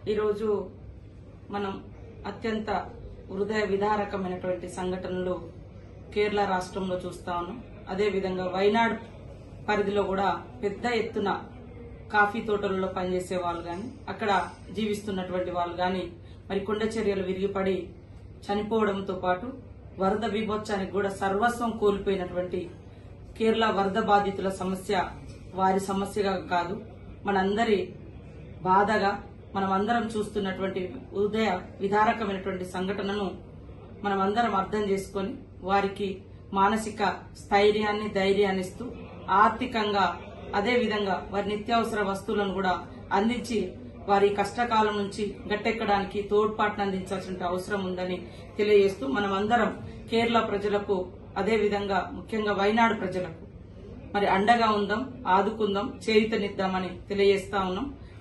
ఈరోజు మనం అత్యంత హృదయ విదారకమైనటువంటి సంఘటనలు కేరళ రాష్ట్రంలో చూస్తా ఉన్నాం. అదేవిధంగా వైనాడ్ పరిధిలో కూడా పెద్ద ఎత్తున కాఫీ తోటలలో పనిచేసే వాళ్ళు గాని, అక్కడ జీవిస్తున్నటువంటి వాళ్ళు గాని మరి కొండ చర్యలు విరిగిపడి చనిపోవడంతో పాటు వరద బీభత్సానికి కూడా సర్వస్వం కోల్పోయినటువంటి కేరళ వరద బాధితుల సమస్య వారి సమస్యగా కాదు, మనందరి బాధగా మనమందరం చూస్తున్నటువంటి హృదయ విదారకమైనటువంటి సంఘటనను మనమందరం అర్థం చేసుకుని వారికి మానసిక స్థైర్యాన్ని ధైర్యాన్ని ఇస్తూ ఆర్థికంగా అదేవిధంగా వారి నిత్యావసర వస్తువులను కూడా అందించి వారి కష్టకాలం నుంచి గట్టెక్కడానికి తోడ్పాటును అందించాల్సిన అవసరం ఉందని తెలియజేస్తూ మనమందరం కేరళ ప్రజలకు అదేవిధంగా ముఖ్యంగా వైనాడు ప్రజలకు మరి అండగా ఉందాం, ఆదుకుందాం, చేయూతనిద్దామని తెలియజేస్తా ఉన్నాం.